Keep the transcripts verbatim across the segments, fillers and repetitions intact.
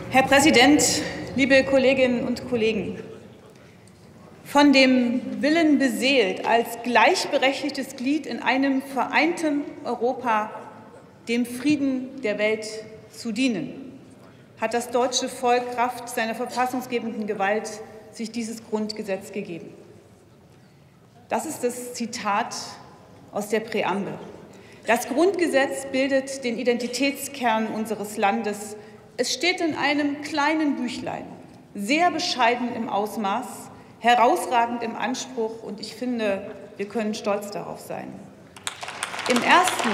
Herr Präsident, liebe Kolleginnen und Kollegen! Von dem Willen beseelt, als gleichberechtigtes Glied in einem vereinten Europa dem Frieden der Welt zu dienen, hat das deutsche Volk Kraft seiner verfassungsgebenden Gewalt sich dieses Grundgesetz gegeben. Das ist das Zitat aus der Präambel. Das Grundgesetz bildet den Identitätskern unseres Landes. Es steht in einem kleinen Büchlein, sehr bescheiden im Ausmaß, herausragend im Anspruch, und ich finde, wir können stolz darauf sein. Im ersten,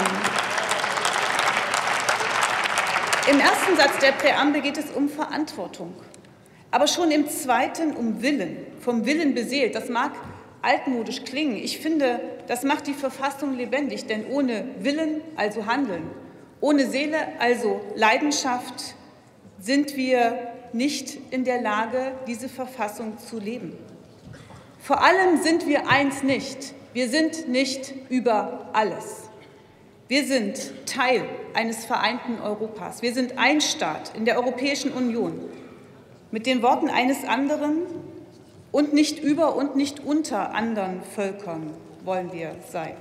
im ersten Satz der Präambel geht es um Verantwortung, aber schon im zweiten um Willen, vom Willen beseelt. Das mag altmodisch klingen. Ich finde, das macht die Verfassung lebendig, denn ohne Willen, also Handeln, ohne Seele, also Leidenschaft, sind wir nicht in der Lage, diese Verfassung zu leben. Vor allem sind wir eins nicht. Wir sind nicht über alles. Wir sind Teil eines vereinten Europas. Wir sind ein Staat in der Europäischen Union. Mit den Worten eines anderen: und nicht über und nicht unter anderen Völkern wollen wir sein.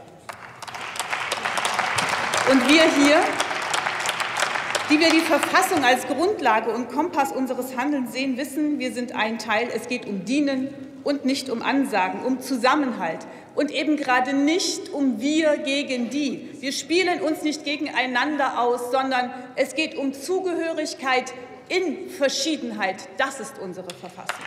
Und wir hier, die wir die Verfassung als Grundlage und Kompass unseres Handelns sehen, wissen, wir sind ein Teil. Es geht um Dienen und nicht um Ansagen, um Zusammenhalt und eben gerade nicht um wir gegen die. Wir spielen uns nicht gegeneinander aus, sondern es geht um Zugehörigkeit in Verschiedenheit. Das ist unsere Verfassung.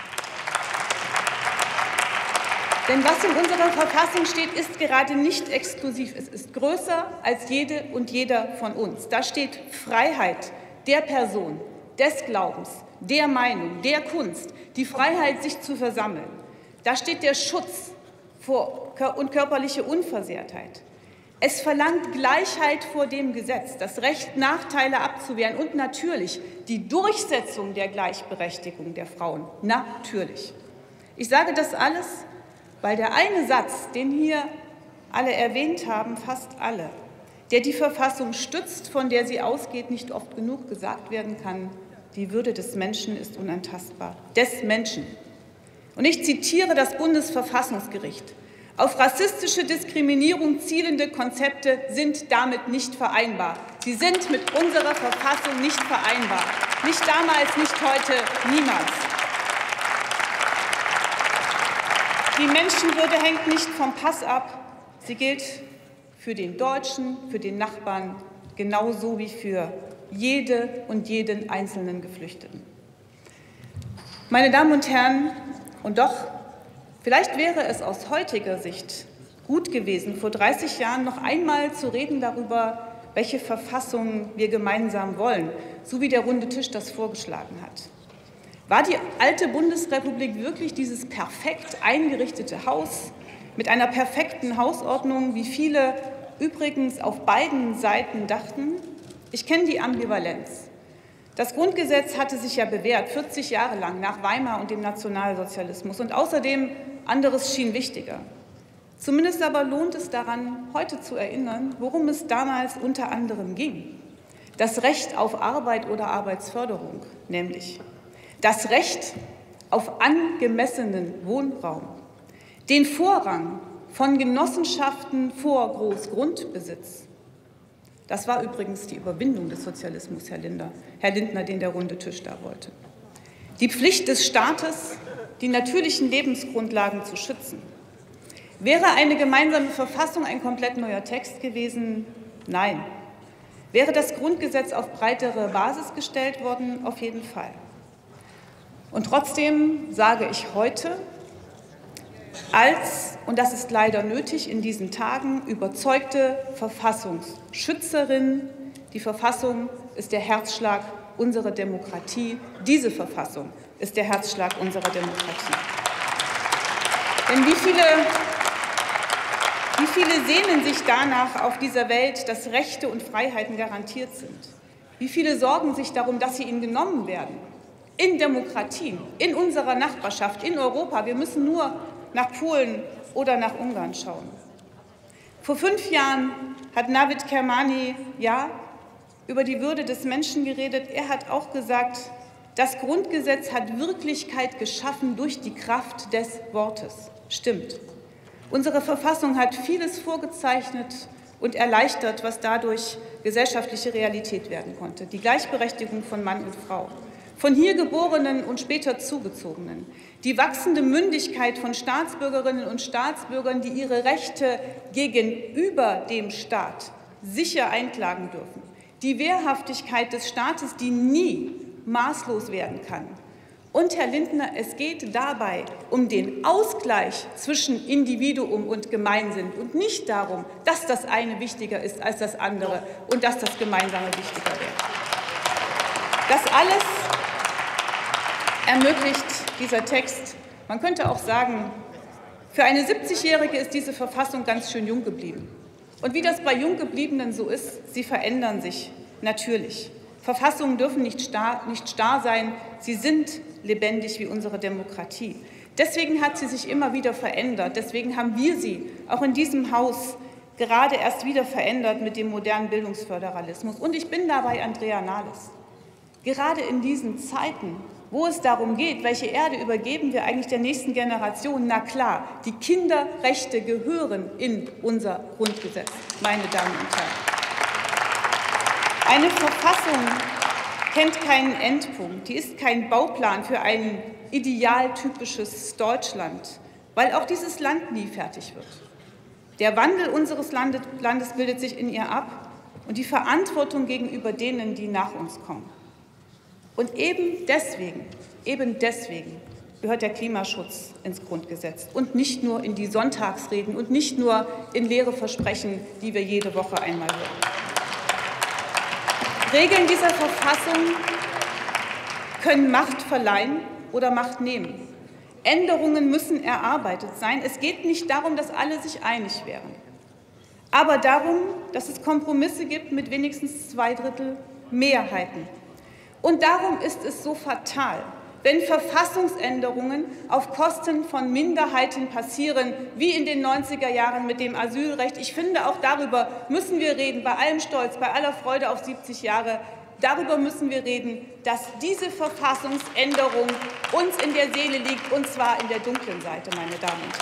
Denn was in unserer Verfassung steht, ist gerade nicht exklusiv. Es ist größer als jede und jeder von uns. Da steht Freiheit der Person, des Glaubens, der Meinung, der Kunst, die Freiheit, sich zu versammeln. Da steht der Schutz vor und körperliche Unversehrtheit. Es verlangt Gleichheit vor dem Gesetz, das Recht, Nachteile abzuwehren und natürlich die Durchsetzung der Gleichberechtigung der Frauen. Natürlich. Ich sage das alles, weil der eine Satz, den hier alle erwähnt haben, fast alle, der die Verfassung stützt, von der sie ausgeht, nicht oft genug gesagt werden kann: Die Würde des Menschen ist unantastbar. Des Menschen. Und ich zitiere das Bundesverfassungsgericht: Auf rassistische Diskriminierung zielende Konzepte sind damit nicht vereinbar. Sie sind mit unserer Verfassung nicht vereinbar. Nicht damals, nicht heute, niemals. Die Menschenwürde hängt nicht vom Pass ab. Sie gilt für den Deutschen, für den Nachbarn, genauso wie für jede und jeden einzelnen Geflüchteten. Meine Damen und Herren, und doch, vielleicht wäre es aus heutiger Sicht gut gewesen, vor dreißig Jahren noch einmal zu reden darüber, welche Verfassung wir gemeinsam wollen, so wie der Runde Tisch das vorgeschlagen hat. War die alte Bundesrepublik wirklich dieses perfekt eingerichtete Haus mit einer perfekten Hausordnung, wie viele übrigens auf beiden Seiten dachten? Ich kenne die Ambivalenz. Das Grundgesetz hatte sich ja bewährt, vierzig Jahre lang, nach Weimar und dem Nationalsozialismus. Und außerdem, anderes schien wichtiger. Zumindest aber lohnt es daran, heute zu erinnern, worum es damals unter anderem ging. Das Recht auf Arbeit oder Arbeitsförderung, nämlich das Recht auf angemessenen Wohnraum, den Vorrang von Genossenschaften vor Großgrundbesitz. Das war übrigens die Überwindung des Sozialismus, Herr Lindner, Herr Lindner, den der Runde Tisch da wollte. Die Pflicht des Staates, die natürlichen Lebensgrundlagen zu schützen. Wäre eine gemeinsame Verfassung ein komplett neuer Text gewesen? Nein. Wäre das Grundgesetz auf breitere Basis gestellt worden? Auf jeden Fall. Und trotzdem sage ich heute, als, und das ist leider nötig in diesen Tagen, überzeugte Verfassungsschützerin: Die Verfassung ist der Herzschlag unserer Demokratie. Diese Verfassung ist der Herzschlag unserer Demokratie. Denn wie viele, wie viele sehnen sich danach auf dieser Welt, dass Rechte und Freiheiten garantiert sind? Wie viele sorgen sich darum, dass sie ihnen genommen werden? In Demokratien, in unserer Nachbarschaft, in Europa. Wir müssen nur nach Polen oder nach Ungarn schauen. Vor fünf Jahren hat Navid Kermani ja über die Würde des Menschen geredet. Er hat auch gesagt, Das Grundgesetz hat Wirklichkeit geschaffen durch die Kraft des Wortes. Stimmt. Unsere Verfassung hat vieles vorgezeichnet und erleichtert, was dadurch gesellschaftliche Realität werden konnte. Die Gleichberechtigung von Mann und Frau, von hier Geborenen und später Zugezogenen, die wachsende Mündigkeit von Staatsbürgerinnen und Staatsbürgern, die ihre Rechte gegenüber dem Staat sicher einklagen dürfen, die Wehrhaftigkeit des Staates, die nie maßlos werden kann. Und, Herr Lindner, es geht dabei um den Ausgleich zwischen Individuum und Gemeinsinn und nicht darum, dass das eine wichtiger ist als das andere und dass das Gemeinsame wichtiger wäre. Das alles ermöglicht dieser Text. Man könnte auch sagen, für eine siebzigjährige ist diese Verfassung ganz schön jung geblieben. Und wie das bei Junggebliebenen so ist, sie verändern sich natürlich. Verfassungen dürfen nicht starr, nicht starr sein, sie sind lebendig wie unsere Demokratie. Deswegen hat sie sich immer wieder verändert. Deswegen haben wir sie auch in diesem Haus gerade erst wieder verändert mit dem modernen Bildungsföderalismus. Und ich bin dabei Andrea Nahles. Gerade in diesen Zeiten, wo es darum geht, welche Erde übergeben wir eigentlich der nächsten Generation, na klar, die Kinderrechte gehören in unser Grundgesetz, meine Damen und Herren. Eine Verfassung kennt keinen Endpunkt. Die ist kein Bauplan für ein idealtypisches Deutschland, weil auch dieses Land nie fertig wird. Der Wandel unseres Landes bildet sich in ihr ab und die Verantwortung gegenüber denen, die nach uns kommen. Und eben deswegen, eben deswegen gehört der Klimaschutz ins Grundgesetz und nicht nur in die Sonntagsreden und nicht nur in leere Versprechen, die wir jede Woche einmal hören. Regeln dieser Verfassung können Macht verleihen oder Macht nehmen. Änderungen müssen erarbeitet sein. Es geht nicht darum, dass alle sich einig wären, aber darum, dass es Kompromisse gibt mit wenigstens zwei Drittel Mehrheiten. Und darum ist es so fatal, wenn Verfassungsänderungen auf Kosten von Minderheiten passieren, wie in den neunziger Jahren mit dem Asylrecht. Ich finde, auch darüber müssen wir reden, bei allem Stolz, bei aller Freude auf siebzig Jahre. Darüber müssen wir reden, dass diese Verfassungsänderung uns in der Seele liegt, und zwar in der dunklen Seite, meine Damen und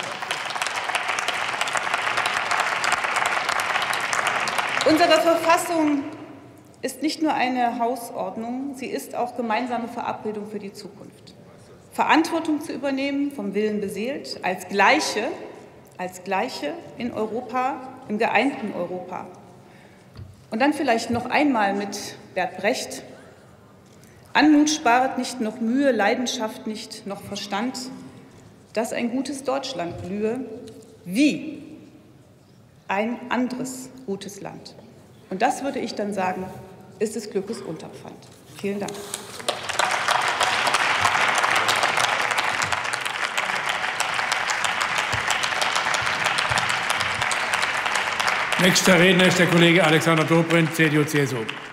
Herren. Unsere Verfassung ist nicht nur eine Hausordnung, sie ist auch gemeinsame Verabredung für die Zukunft. Verantwortung zu übernehmen, vom Willen beseelt, als Gleiche, als Gleiche in Europa, im geeinten Europa. Und dann vielleicht noch einmal mit Bert Brecht: Anmut sparet nicht noch Mühe, Leidenschaft nicht noch Verstand, dass ein gutes Deutschland blühe, wie ein anderes gutes Land. Und das, würde ich dann sagen, ist des Glückes Unterpfand. Vielen Dank. Nächster Redner ist der Kollege Alexander Dobrindt, C D U C S U.